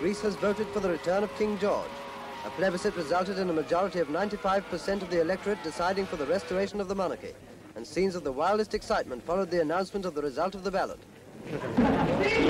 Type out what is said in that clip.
Greece has voted for the return of King George. A plebiscite resulted in a majority of 95% of the electorate deciding for the restoration of the monarchy, and scenes of the wildest excitement followed the announcement of the result of the ballot.